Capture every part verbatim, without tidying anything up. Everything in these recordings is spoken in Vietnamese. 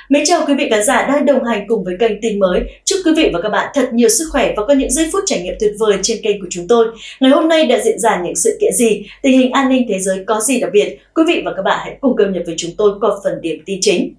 Mến chào quý vị khán giả đang đồng hành cùng với kênh Tin Mới. Chúc quý vị và các bạn thật nhiều sức khỏe và có những giây phút trải nghiệm tuyệt vời trên kênh của chúng tôi. Ngày hôm nay đã diễn ra những sự kiện gì, tình hình an ninh thế giới có gì đặc biệt? Quý vị và các bạn hãy cùng cập nhật với chúng tôi qua phần điểm tin chính.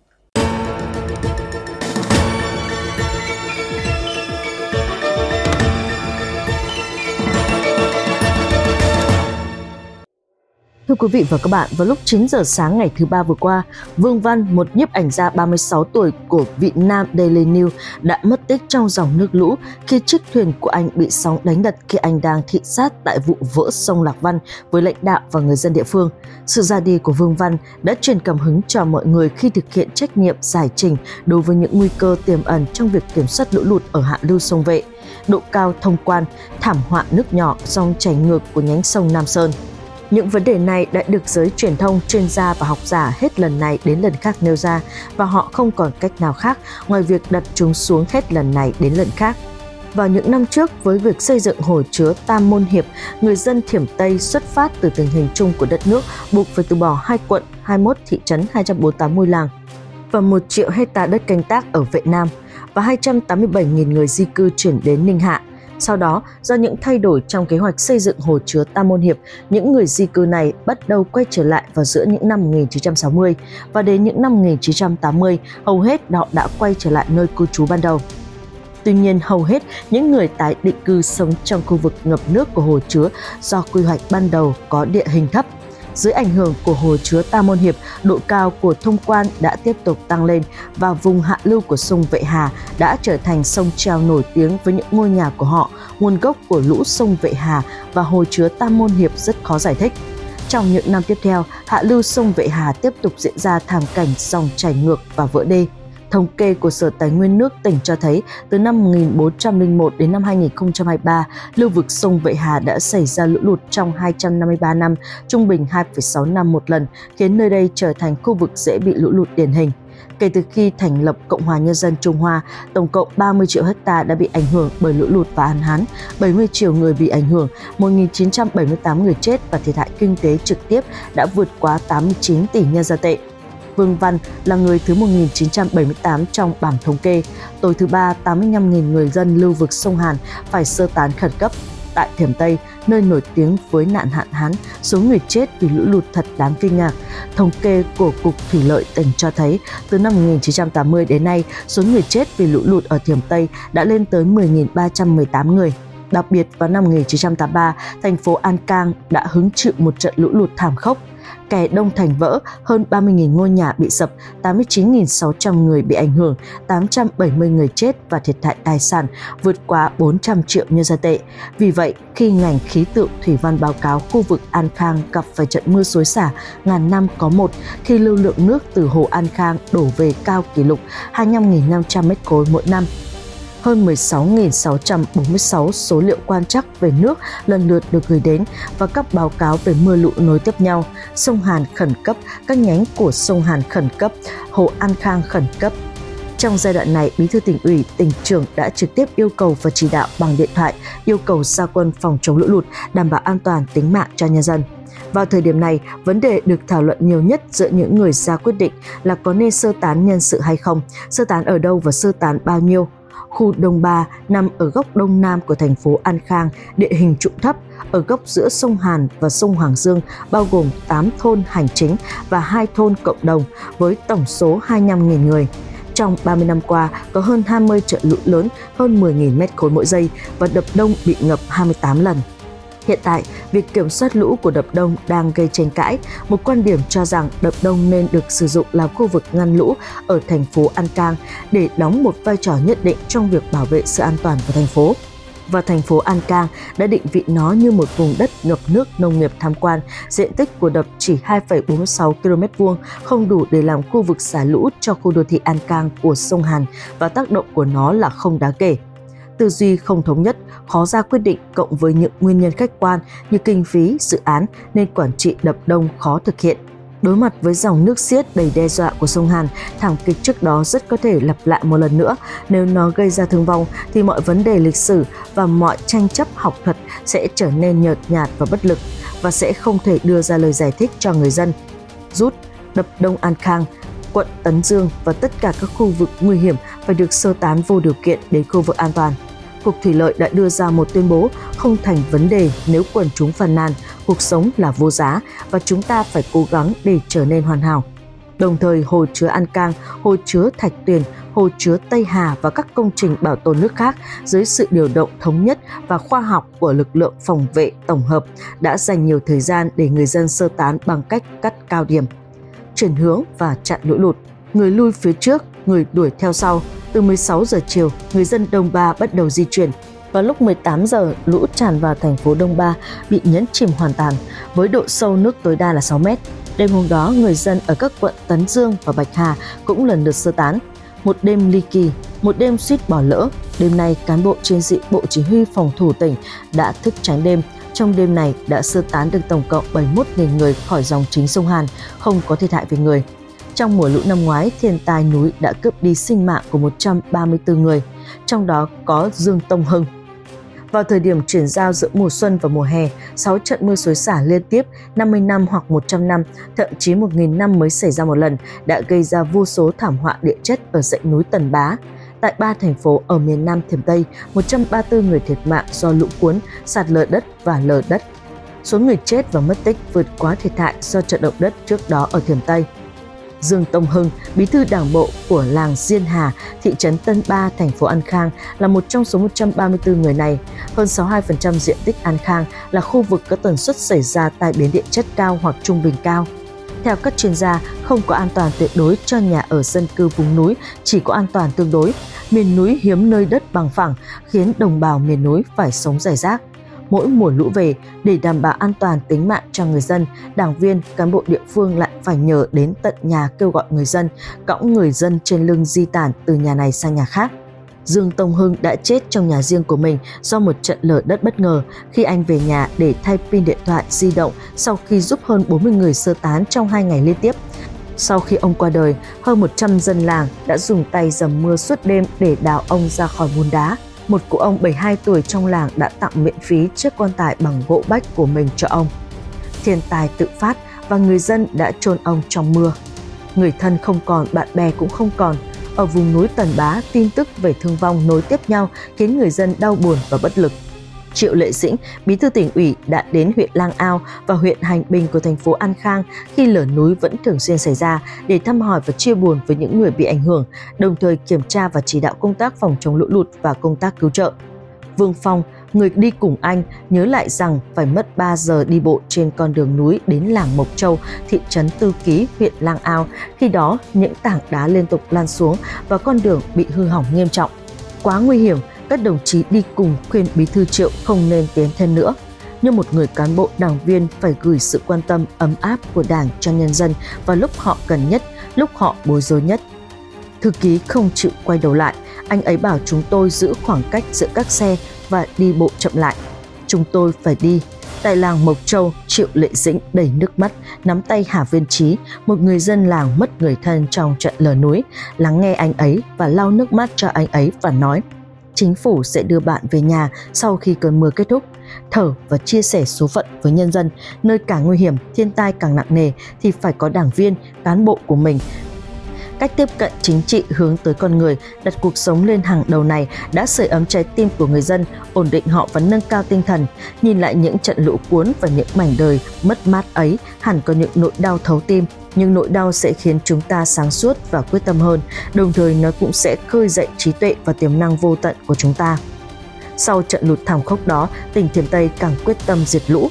Thưa quý vị và các bạn, vào lúc chín giờ sáng ngày thứ ba vừa qua, Vương Văn, một nhiếp ảnh gia ba mươi sáu tuổi của Việt Nam Daily News đã mất tích trong dòng nước lũ khi chiếc thuyền của anh bị sóng đánh lật khi anh đang thị sát tại vụ vỡ sông Lạc Văn với lãnh đạo và người dân địa phương. Sự ra đi của Vương Văn đã truyền cảm hứng cho mọi người khi thực hiện trách nhiệm giải trình đối với những nguy cơ tiềm ẩn trong việc kiểm soát lũ lụt ở hạ lưu sông Vệ, độ cao thông quan, thảm họa nước nhỏ, dòng chảy ngược của nhánh sông Nam Sơn. Những vấn đề này đã được giới truyền thông, chuyên gia và học giả hết lần này đến lần khác nêu ra và họ không còn cách nào khác ngoài việc đặt chúng xuống hết lần này đến lần khác. Vào những năm trước, với việc xây dựng hồ chứa Tam Môn Hiệp, người dân Thiểm Tây xuất phát từ tình hình chung của đất nước buộc phải từ bỏ hai quận, hai mươi mốt thị trấn, hai trăm bốn mươi tám ngôi làng và một triệu hecta đất canh tác ở Vệ Nam và hai trăm tám mươi bảy nghìn người di cư chuyển đến Ninh Hạ. Sau đó, do những thay đổi trong kế hoạch xây dựng hồ chứa Tam Môn Hiệp, những người di cư này bắt đầu quay trở lại vào giữa những năm một nghìn chín trăm sáu mươi và đến những năm một nghìn chín trăm tám mươi, hầu hết họ đã quay trở lại nơi cư trú ban đầu. Tuy nhiên, hầu hết những người tái định cư sống trong khu vực ngập nước của hồ chứa do quy hoạch ban đầu có địa hình thấp. Dưới ảnh hưởng của hồ chứa Tam Môn Hiệp, độ cao của thông quan đã tiếp tục tăng lên và vùng hạ lưu của sông Vệ Hà đã trở thành sông treo nổi tiếng với những ngôi nhà của họ. Nguồn gốc của lũ sông Vệ Hà và hồ chứa Tam Môn Hiệp rất khó giải thích. Trong những năm tiếp theo, hạ lưu sông Vệ Hà tiếp tục diễn ra thảm cảnh dòng chảy ngược và vỡ đê. Thống kê của Sở Tài nguyên nước tỉnh cho thấy, từ năm một nghìn bốn trăm lẻ một đến năm hai nghìn không trăm hai mươi ba, lưu vực sông Vệ Hà đã xảy ra lũ lụt trong hai trăm năm mươi ba năm, trung bình hai phẩy sáu năm một lần, khiến nơi đây trở thành khu vực dễ bị lũ lụt điển hình. Kể từ khi thành lập Cộng hòa Nhân dân Trung Hoa, tổng cộng ba mươi triệu hecta đã bị ảnh hưởng bởi lũ lụt và hạn hán, bảy mươi triệu người bị ảnh hưởng, một nghìn chín trăm bảy mươi tám người chết và thiệt hại kinh tế trực tiếp đã vượt quá tám mươi chín tỷ nhân dân tệ. Vương Văn là người thứ một nghìn chín trăm bảy mươi tám trong bảng thống kê. Tối thứ ba, tám mươi lăm nghìn người dân lưu vực sông Hàn phải sơ tán khẩn cấp. Tại Thiểm Tây, nơi nổi tiếng với nạn hạn hán, số người chết vì lũ lụt thật đáng kinh ngạc. Thống kê của Cục Thủy lợi tỉnh cho thấy, từ năm một nghìn chín trăm tám mươi đến nay, số người chết vì lũ lụt ở Thiểm Tây đã lên tới mười nghìn ba trăm mười tám người. Đặc biệt, vào năm một nghìn chín trăm tám mươi ba, thành phố An Khang đã hứng chịu một trận lũ lụt thảm khốc. Kè Đông Thành vỡ, hơn ba mươi nghìn ngôi nhà bị sập, tám mươi chín nghìn sáu trăm người bị ảnh hưởng, tám trăm bảy mươi người chết và thiệt hại tài sản vượt quá bốn trăm triệu nhân dân tệ. Vì vậy, khi ngành khí tượng thủy văn báo cáo khu vực An Khang gặp phải trận mưa xối xả ngàn năm có một, khi lưu lượng nước từ hồ An Khang đổ về cao kỷ lục hai mươi lăm nghìn năm trăm mét khối mỗi năm. Hơn mười sáu nghìn sáu trăm bốn mươi sáu số liệu quan trắc về nước lần lượt được gửi đến và các báo cáo về mưa lũ nối tiếp nhau. Sông Hàn khẩn cấp, các nhánh của sông Hàn khẩn cấp, hồ An Khang khẩn cấp. Trong giai đoạn này, Bí thư tỉnh ủy, tỉnh trưởng đã trực tiếp yêu cầu và chỉ đạo bằng điện thoại, yêu cầu ra quân phòng chống lũ lụt, đảm bảo an toàn tính mạng cho nhân dân. Vào thời điểm này, vấn đề được thảo luận nhiều nhất giữa những người ra quyết định là có nên sơ tán nhân sự hay không, sơ tán ở đâu và sơ tán bao nhiêu. Khu Đông Ba nằm ở góc đông nam của thành phố An Khang, địa hình trũng thấp, ở góc giữa sông Hàn và sông Hoàng Dương, bao gồm tám thôn hành chính và hai thôn cộng đồng với tổng số hai mươi lăm nghìn người. Trong ba mươi năm qua, có hơn hai mươi trận lũ lớn, hơn mười nghìn mét khối mỗi giây và đập Đông bị ngập hai mươi tám lần. Hiện tại, việc kiểm soát lũ của đập Đông đang gây tranh cãi. Một quan điểm cho rằng đập Đông nên được sử dụng là khu vực ngăn lũ ở thành phố An Khang để đóng một vai trò nhất định trong việc bảo vệ sự an toàn của thành phố. Và thành phố An Khang đã định vị nó như một vùng đất ngập nước nông nghiệp tham quan. Diện tích của đập chỉ hai phẩy bốn mươi sáu ki lô mét vuông, không đủ để làm khu vực xả lũ cho khu đô thị An Khang của sông Hàn và tác động của nó là không đáng kể. Tư duy không thống nhất, khó ra quyết định cộng với những nguyên nhân khách quan như kinh phí, dự án nên quản trị đập Đông khó thực hiện. Đối mặt với dòng nước xiết đầy đe dọa của sông Hàn, thảm kịch trước đó rất có thể lặp lại một lần nữa. Nếu nó gây ra thương vong thì mọi vấn đề lịch sử và mọi tranh chấp học thuật sẽ trở nên nhợt nhạt và bất lực và sẽ không thể đưa ra lời giải thích cho người dân. Rút đập Đông An Khang quận Tấn Dương và tất cả các khu vực nguy hiểm phải được sơ tán vô điều kiện đến khu vực an toàn. Cục Thủy lợi đã đưa ra một tuyên bố không thành vấn đề nếu quần chúng phàn nàn, cuộc sống là vô giá và chúng ta phải cố gắng để trở nên hoàn hảo. Đồng thời, hồ chứa An Cang, hồ chứa Thạch Tuyền, hồ chứa Tây Hà và các công trình bảo tồn nước khác dưới sự điều động thống nhất và khoa học của lực lượng phòng vệ tổng hợp đã dành nhiều thời gian để người dân sơ tán bằng cách cắt cao điểm, chuyển hướng và chặn lũ lụt. Người lui phía trước, người đuổi theo sau. Từ mười sáu giờ chiều, người dân Đông Ba bắt đầu di chuyển. Vào lúc mười tám giờ, lũ tràn vào thành phố Đông Ba bị nhấn chìm hoàn toàn, với độ sâu nước tối đa là sáu mét. Đêm hôm đó, người dân ở các quận Tấn Dương và Bạch Hà cũng lần lượt sơ tán. Một đêm ly kỳ, một đêm suýt bỏ lỡ. Đêm nay, cán bộ chiến sĩ Bộ Chỉ huy Phòng thủ tỉnh đã thức trắng đêm. Trong đêm này đã sơ tán được tổng cộng bảy mươi mốt nghìn người khỏi dòng chính sông Hàn, không có thiệt hại về người. Trong mùa lũ năm ngoái, thiên tai núi đã cướp đi sinh mạng của một trăm ba mươi tư người, trong đó có Dương Tông Hưng. Vào thời điểm chuyển giao giữa mùa xuân và mùa hè, sáu trận mưa xối xả liên tiếp năm mươi năm hoặc một trăm năm, thậm chí một nghìn năm mới xảy ra một lần, đã gây ra vô số thảm họa địa chất ở dãy núi Tần Bá. Tại ba thành phố ở miền Nam Thiểm Tây, một trăm ba mươi tư người thiệt mạng do lũ cuốn, sạt lở đất và lở đất. Số người chết và mất tích vượt quá thiệt hại do trận động đất trước đó ở Thiểm Tây. Dương Tông Hưng, bí thư đảng bộ của làng Diên Hà, thị trấn Tân Ba, thành phố An Khang, là một trong số một trăm ba mươi tư người này. Hơn sáu mươi hai phần trăm diện tích An Khang là khu vực có tần suất xảy ra tai biến địa chất cao hoặc trung bình cao. Theo các chuyên gia, không có an toàn tuyệt đối cho nhà ở dân cư vùng núi, chỉ có an toàn tương đối. Miền núi hiếm nơi đất bằng phẳng, khiến đồng bào miền núi phải sống rải rác. Mỗi mùa lũ về, để đảm bảo an toàn tính mạng cho người dân, đảng viên, cán bộ địa phương lại phải nhờ đến tận nhà kêu gọi người dân, cõng người dân trên lưng di tản từ nhà này sang nhà khác. Dương Tông Hưng đã chết trong nhà riêng của mình do một trận lở đất bất ngờ khi anh về nhà để thay pin điện thoại di động sau khi giúp hơn bốn mươi người sơ tán trong hai ngày liên tiếp. Sau khi ông qua đời, hơn một trăm dân làng đã dùng tay dầm mưa suốt đêm để đào ông ra khỏi bùn đá. Một cụ ông bảy mươi hai tuổi trong làng đã tặng miễn phí chiếc quan tài bằng gỗ bách của mình cho ông. Thiên tai tự phát và người dân đã chôn ông trong mưa. Người thân không còn, bạn bè cũng không còn. Ở vùng núi Tần Bá, tin tức về thương vong nối tiếp nhau khiến người dân đau buồn và bất lực. Triệu Lệ Dĩnh, bí thư tỉnh ủy, đã đến huyện Lang Ao và huyện Hành Bình của thành phố An Khang khi lở núi vẫn thường xuyên xảy ra để thăm hỏi và chia buồn với những người bị ảnh hưởng, đồng thời kiểm tra và chỉ đạo công tác phòng chống lũ lụt và công tác cứu trợ. Vương Phong, người đi cùng anh, nhớ lại rằng phải mất ba giờ đi bộ trên con đường núi đến làng Mộc Châu, thị trấn Tư Ký, huyện Lang Ao. Khi đó, những tảng đá liên tục lan xuống và con đường bị hư hỏng nghiêm trọng. Quá nguy hiểm, các đồng chí đi cùng khuyên bí thư Triệu không nên tiến thêm nữa. Như một người cán bộ đảng viên phải gửi sự quan tâm ấm áp của Đảng cho nhân dân vào lúc họ cần nhất, lúc họ bối rối nhất. Thư ký không chịu quay đầu lại, anh ấy bảo chúng tôi giữ khoảng cách giữa các xe và đi bộ chậm lại. Chúng tôi phải đi. Tại làng Mộc Châu, Triệu Lệ Dĩnh đầy nước mắt nắm tay Hà Viên Trí, một người dân làng mất người thân trong trận lở núi, lắng nghe anh ấy và lau nước mắt cho anh ấy và nói: chính phủ sẽ đưa bạn về nhà sau khi cơn mưa kết thúc. Thở và chia sẻ số phận với nhân dân, nơi càng nguy hiểm, thiên tai càng nặng nề thì phải có đảng viên, cán bộ của mình. Cách tiếp cận chính trị hướng tới con người, đặt cuộc sống lên hàng đầu này đã sưởi ấm trái tim của người dân, ổn định họ và nâng cao tinh thần. Nhìn lại những trận lũ cuốn và những mảnh đời mất mát ấy, hẳn có những nỗi đau thấu tim. Nhưng nỗi đau sẽ khiến chúng ta sáng suốt và quyết tâm hơn, đồng thời nó cũng sẽ khơi dậy trí tuệ và tiềm năng vô tận của chúng ta. Sau trận lụt thảm khốc đó, tỉnh Thiểm Tây càng quyết tâm diệt lũ.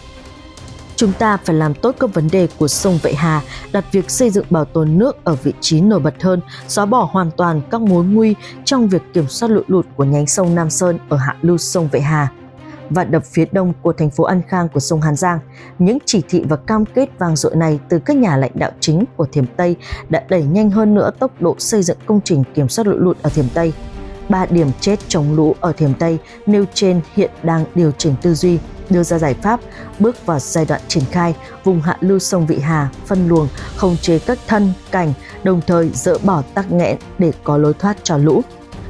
Chúng ta phải làm tốt các vấn đề của sông Vệ Hà, đặt việc xây dựng bảo tồn nước ở vị trí nổi bật hơn, xóa bỏ hoàn toàn các mối nguy trong việc kiểm soát lũ lụt của nhánh sông Nam Sơn ở hạ lưu sông Vệ Hà và đập phía đông của thành phố An Khang của sông Hàn Giang. Những chỉ thị và cam kết vang dội này từ các nhà lãnh đạo chính của Thiểm Tây đã đẩy nhanh hơn nữa tốc độ xây dựng công trình kiểm soát lũ lụt ở Thiểm Tây. Ba điểm chết chống lũ ở Thiểm Tây nêu trên hiện đang điều chỉnh tư duy, đưa ra giải pháp, bước vào giai đoạn triển khai vùng hạ lưu sông Vị Hà, phân luồng, khống chế các thân, cảnh, đồng thời dỡ bỏ tắc nghẽn để có lối thoát cho lũ.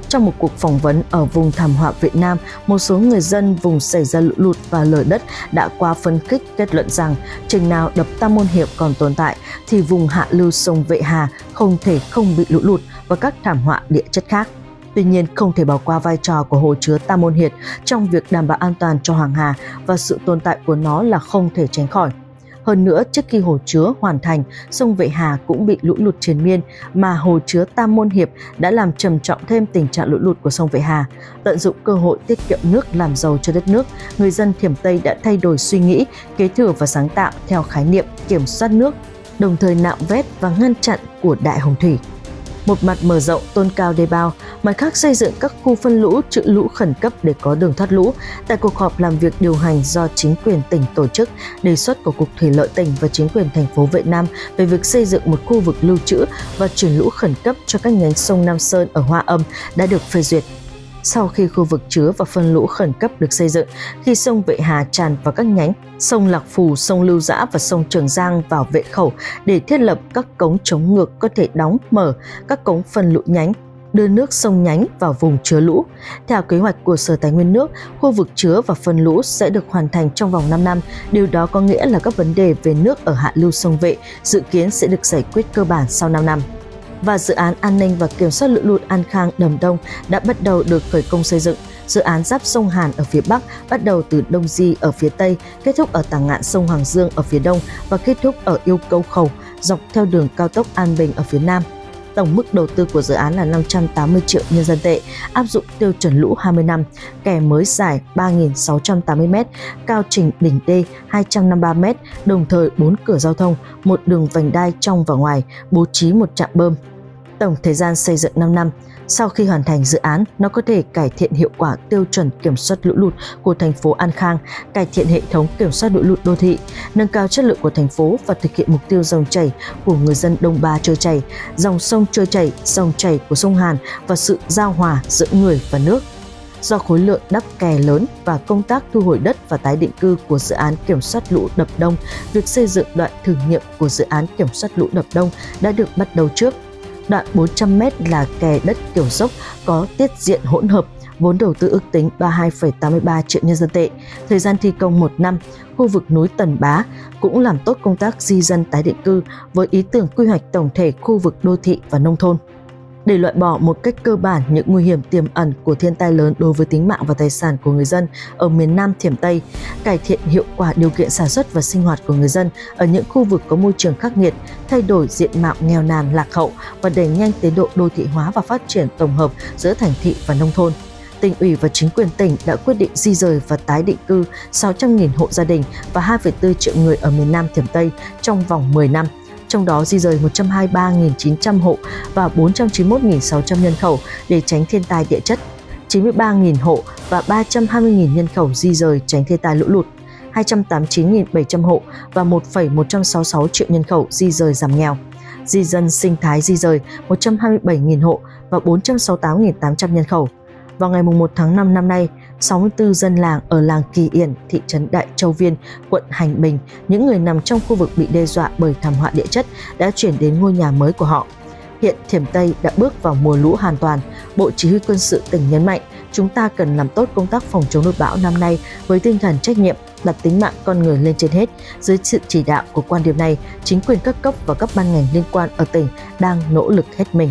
Trong một cuộc phỏng vấn ở vùng thảm họa Việt Nam, một số người dân vùng xảy ra lũ lụt và lở đất đã quá phấn khích kết luận rằng chừng nào đập Tam Môn Hiệp còn tồn tại thì vùng hạ lưu sông Vệ Hà không thể không bị lũ lụt và các thảm họa địa chất khác. Tuy nhiên, không thể bỏ qua vai trò của hồ chứa Tam Môn Hiệp trong việc đảm bảo an toàn cho Hoàng Hà và sự tồn tại của nó là không thể tránh khỏi. Hơn nữa, trước khi hồ chứa hoàn thành, sông Vệ Hà cũng bị lũ lụt triền miên, mà hồ chứa Tam Môn Hiệp đã làm trầm trọng thêm tình trạng lũ lụt của sông Vệ Hà. Tận dụng cơ hội tiết kiệm nước làm giàu cho đất nước, người dân Thiểm Tây đã thay đổi suy nghĩ, kế thừa và sáng tạo theo khái niệm kiểm soát nước, đồng thời nạo vét và ngăn chặn của Đại Hồng Thủy. Một mặt mở rộng tôn cao đê bao, mặt khác xây dựng các khu phân lũ trữ lũ khẩn cấp để có đường thoát lũ. Tại cuộc họp làm việc điều hành do chính quyền tỉnh tổ chức, đề xuất của Cục Thủy lợi tỉnh và chính quyền thành phố Vệ Nam về việc xây dựng một khu vực lưu trữ và chuyển lũ khẩn cấp cho các nhánh sông Nam Sơn ở Hoa Âm đã được phê duyệt. Sau khi khu vực chứa và phân lũ khẩn cấp được xây dựng, khi sông Vệ Hà tràn vào các nhánh sông Lạc Phù, sông Lưu Dã và sông Trường Giang vào vệ khẩu để thiết lập các cống chống ngược có thể đóng mở các cống phân lũ nhánh, đưa nước sông nhánh vào vùng chứa lũ. Theo kế hoạch của Sở Tài nguyên nước, khu vực chứa và phân lũ sẽ được hoàn thành trong vòng năm năm. Điều đó có nghĩa là các vấn đề về nước ở hạ lưu sông Vệ dự kiến sẽ được giải quyết cơ bản sau năm năm. Và dự án an ninh và kiểm soát lũ lụt An Khang Đầm Đông đã bắt đầu được khởi công xây dựng. Dự án giáp sông Hàn ở phía Bắc bắt đầu từ Đông Di ở phía Tây, kết thúc ở tả ngạn sông Hoàng Dương ở phía Đông và kết thúc ở Yêu Câu Khẩu dọc theo đường cao tốc An Bình ở phía Nam. Tổng mức đầu tư của dự án là năm trăm tám mươi triệu nhân dân tệ, áp dụng tiêu chuẩn lũ hai mươi năm, kè mới dài ba nghìn sáu trăm tám mươi mét, cao trình đỉnh đê hai trăm năm mươi ba mét, đồng thời bốn cửa giao thông, một đường vành đai trong và ngoài, bố trí một trạm bơm. Tổng thời gian xây dựng năm năm. Sau khi hoàn thành dự án, nó có thể cải thiện hiệu quả tiêu chuẩn kiểm soát lũ lụt của thành phố An Khang, cải thiện hệ thống kiểm soát lũ lụt đô thị, nâng cao chất lượng của thành phố và thực hiện mục tiêu dòng chảy của người dân Đông Ba trôi chảy, dòng sông trôi chảy, dòng chảy của sông Hàn và sự giao hòa giữa người và nước. Do khối lượng đắp kè lớn và công tác thu hồi đất và tái định cư của dự án kiểm soát lũ đập Đông, việc xây dựng đoạn thử nghiệm của dự án kiểm soát lũ đập Đông đã được bắt đầu trước. Đoạn bốn trăm mét là kè đất kiểu dốc có tiết diện hỗn hợp, vốn đầu tư ước tính ba mươi hai phẩy tám mươi ba triệu nhân dân tệ. Thời gian thi công một năm. Khu vực núi Tần Bá cũng làm tốt công tác di dân tái định cư với ý tưởng quy hoạch tổng thể khu vực đô thị và nông thôn. Để loại bỏ một cách cơ bản những nguy hiểm tiềm ẩn của thiên tai lớn đối với tính mạng và tài sản của người dân ở miền Nam Thiểm Tây, cải thiện hiệu quả điều kiện sản xuất và sinh hoạt của người dân ở những khu vực có môi trường khắc nghiệt, thay đổi diện mạo nghèo nàn lạc hậu và đẩy nhanh tiến độ đô thị hóa và phát triển tổng hợp giữa thành thị và nông thôn. Tỉnh ủy và chính quyền tỉnh đã quyết định di rời và tái định cư sáu trăm nghìn hộ gia đình và hai phẩy bốn triệu người ở miền Nam Thiểm Tây trong vòng mười năm. Trong đó di rời một trăm hai mươi ba nghìn chín trăm hộ và bốn trăm chín mươi mốt nghìn sáu trăm nhân khẩu để tránh thiên tai địa chất, chín mươi ba nghìn hộ và ba trăm hai mươi nghìn nhân khẩu di rời tránh thiên tai lũ lụt, hai trăm tám mươi chín nghìn bảy trăm hộ và một phẩy một trăm sáu mươi sáu triệu nhân khẩu di rời giảm nghèo. Di dân sinh thái di rời một trăm hai mươi bảy nghìn hộ và bốn trăm sáu mươi tám nghìn tám trăm nhân khẩu. Vào ngày một tháng năm năm nay, sáu mươi tư dân làng ở làng Kỳ Yển, thị trấn Đại Châu Viên, quận Hành Bình, những người nằm trong khu vực bị đe dọa bởi thảm họa địa chất đã chuyển đến ngôi nhà mới của họ. Hiện Thiểm Tây đã bước vào mùa lũ hoàn toàn. Bộ Chỉ huy Quân sự tỉnh nhấn mạnh, chúng ta cần làm tốt công tác phòng chống lụt bão năm nay với tinh thần trách nhiệm, đặt tính mạng con người lên trên hết. Dưới sự chỉ đạo của quan điểm này, chính quyền các cấp và các ban ngành liên quan ở tỉnh đang nỗ lực hết mình.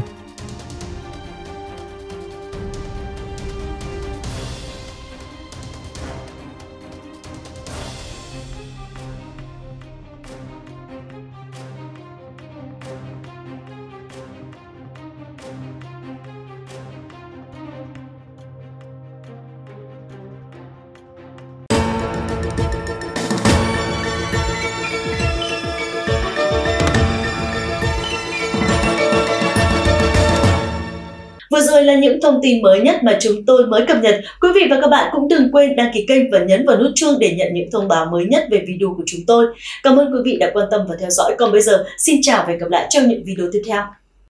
Vừa rồi là những thông tin mới nhất mà chúng tôi mới cập nhật. Quý vị và các bạn cũng đừng quên đăng ký kênh và nhấn vào nút chuông để nhận những thông báo mới nhất về video của chúng tôi. Cảm ơn quý vị đã quan tâm và theo dõi. Còn bây giờ, xin chào và hẹn gặp lại trong những video tiếp theo.